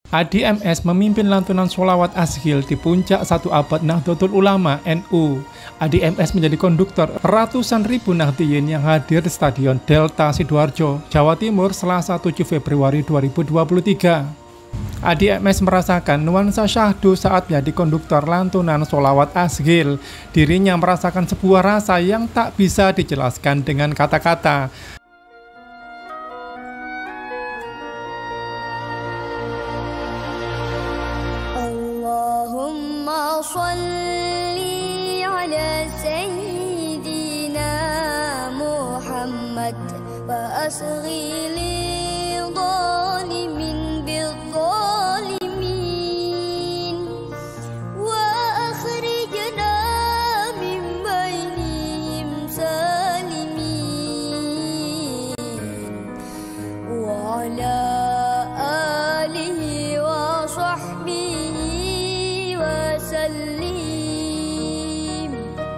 ADMS memimpin lantunan sholawat asghil di puncak 1 abad Nahdlatul Ulama NU. ADMS menjadi konduktor ratusan ribu Nahdliyin yang hadir di Stadion Delta Sidoarjo, Jawa Timur, Selasa 7 Februari 2023. ADMS merasakan nuansa syahdu saat menjadi konduktor lantunan sholawat asghil. Dirinya merasakan sebuah rasa yang tak bisa dijelaskan dengan kata-kata. Allahumma sholli ala sayyidina Muhammad wa asghil zalimin bizzalimin wa akhrijna min bainihim salimin wa ala alihi wa sahbihi wasallim.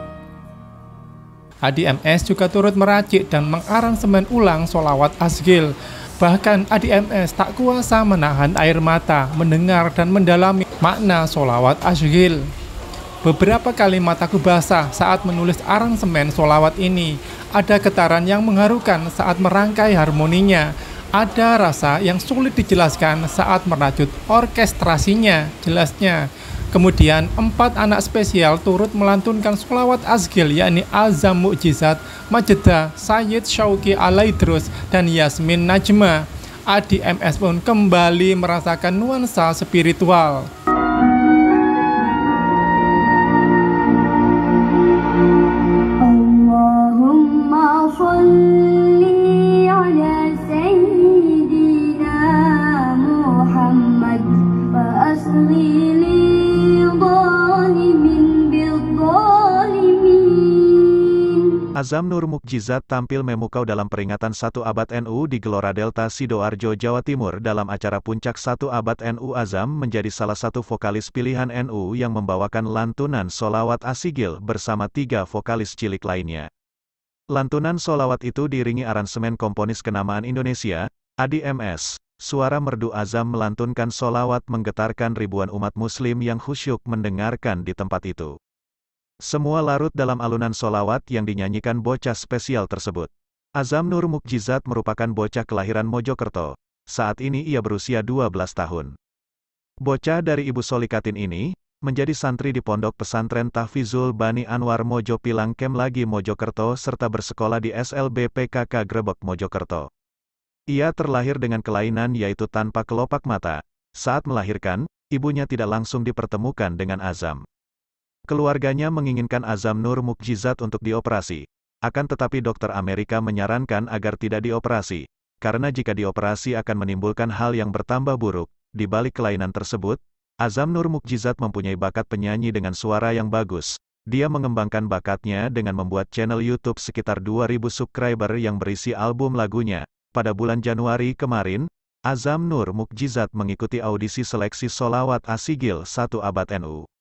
ADMS juga turut meracik dan mengaransemen ulang sholawat asghil. Bahkan ADMS tak kuasa menahan air mata mendengar dan mendalami makna sholawat asghil. Beberapa kali mataku basah saat menulis aransemen sholawat ini. Ada getaran yang mengharukan saat merangkai harmoninya. Ada rasa yang sulit dijelaskan saat merajut orkestrasinya, jelasnya. Kemudian 4 anak spesial turut melantunkan sholawat asghil, yakni Azam Mukjizat, Majdah, Sayyid Syauqi Alaidrus, dan Yasmin Najma. ADMS pun kembali merasakan nuansa spiritual. Allahumma sholli ala sayyidina Muhammad wa asghil zalimin bizzalimin. Azam Nur Mukjizat tampil memukau dalam peringatan 1 abad NU di Gelora Delta Sidoarjo, Jawa Timur. Dalam acara puncak 1 abad NU, Azam menjadi salah satu vokalis pilihan NU yang membawakan lantunan sholawat asghil bersama 3 vokalis cilik lainnya. Lantunan sholawat itu diiringi aransemen komponis kenamaan Indonesia, ADMS. Suara merdu Azam melantunkan sholawat menggetarkan ribuan umat muslim yang khusyuk mendengarkan di tempat itu. Semua larut dalam alunan sholawat yang dinyanyikan bocah spesial tersebut. Azam Nur Mukjizat merupakan bocah kelahiran Mojokerto. Saat ini ia berusia 12 tahun. Bocah dari ibu Solikatin ini menjadi santri di Pondok Pesantren Tahfizul Bani Anwar Mojo Pilang Kemlagi Mojokerto serta bersekolah di SLB PKK Grebek Mojokerto. Ia terlahir dengan kelainan yaitu tanpa kelopak mata. Saat melahirkan, ibunya tidak langsung dipertemukan dengan Azam. Keluarganya menginginkan Azam Nur Mukjizat untuk dioperasi. Akan tetapi dokter Amerika menyarankan agar tidak dioperasi, karena jika dioperasi akan menimbulkan hal yang bertambah buruk. Di balik kelainan tersebut, Azam Nur Mukjizat mempunyai bakat penyanyi dengan suara yang bagus. Dia mengembangkan bakatnya dengan membuat channel YouTube sekitar 2.000 subscriber yang berisi album lagunya. Pada bulan Januari kemarin, Azam Nur Mukjizat mengikuti audisi seleksi sholawat asghil 1 abad NU.